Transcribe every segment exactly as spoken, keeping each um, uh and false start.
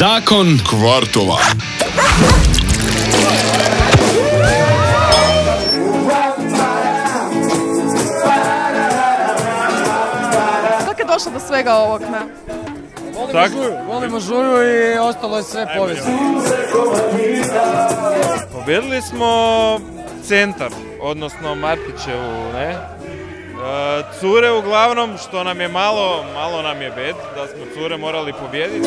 Zakon kvartova. Kako je došlo do svega ovog, ne? Volimo žuju, volimo žuju i ostalo je sve povijesno. Pobjedili smo Centar, odnosno Martićevu, ne? E, cure uglavnom, što nam je malo, malo nam je bed, da smo cure morali pobijediti.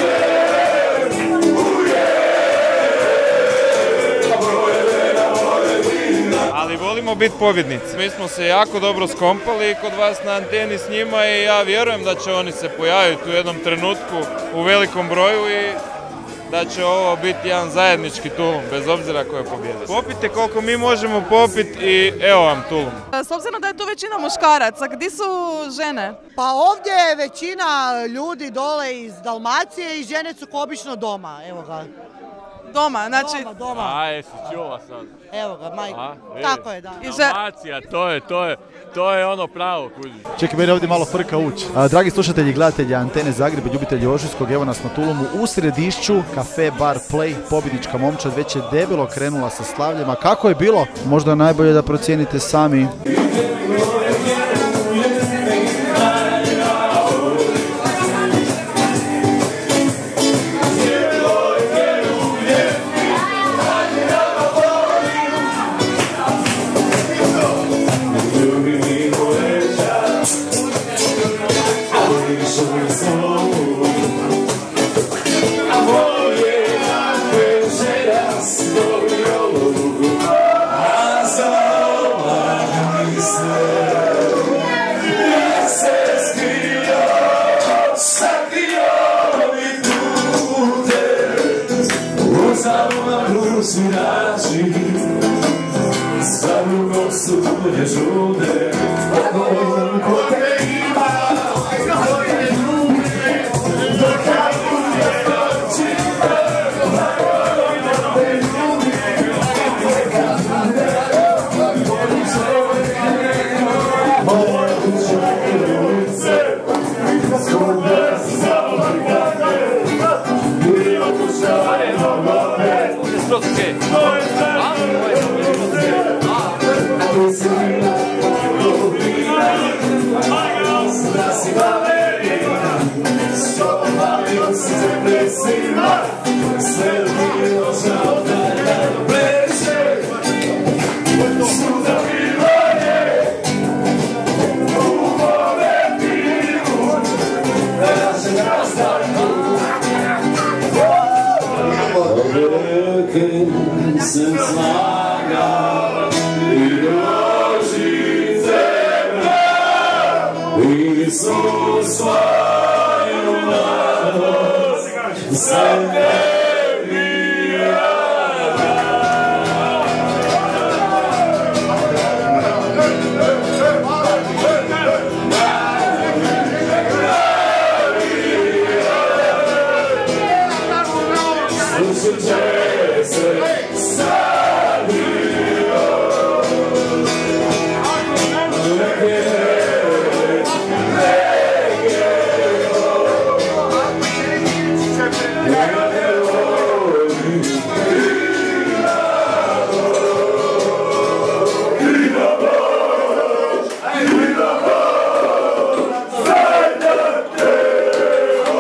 Ali volimo biti pobjednici. Mi smo se jako dobro skompali kod vas na anteni s njima i ja vjerujem da će oni se pojaviti u jednom trenutku u velikom broju i da će ovo biti jedan zajednički tulum, bez obzira ko je pobjedio. Popite koliko mi možemo popiti i evo vam tulum. S obzirom da je tu većina muškaraca, gdje su žene? Pa ovdje je većina ljudi dole iz Dalmacije i žene su ko obično doma, evo ga. Doma, znači... Doma, doma. A, jesi čula sad? Evo ga, majko. A, Tako je, da. Dalmacija, to je, to je, to je ono pravo, kuži. Čekaj, meni ovdje malo frka ući. Dragi slušatelji i gledatelji Antene Zagreb i ljubitelji Ožujskog, evo nas na Tulumu u Središću, kafe, bar, play, pobjednička momčad već je debelo krenula sa slavljama. Kako je bilo? Možda najbolje da procijenite sami.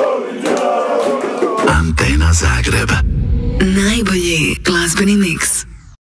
Antena Zagreb. Najbolji glazbeni miks.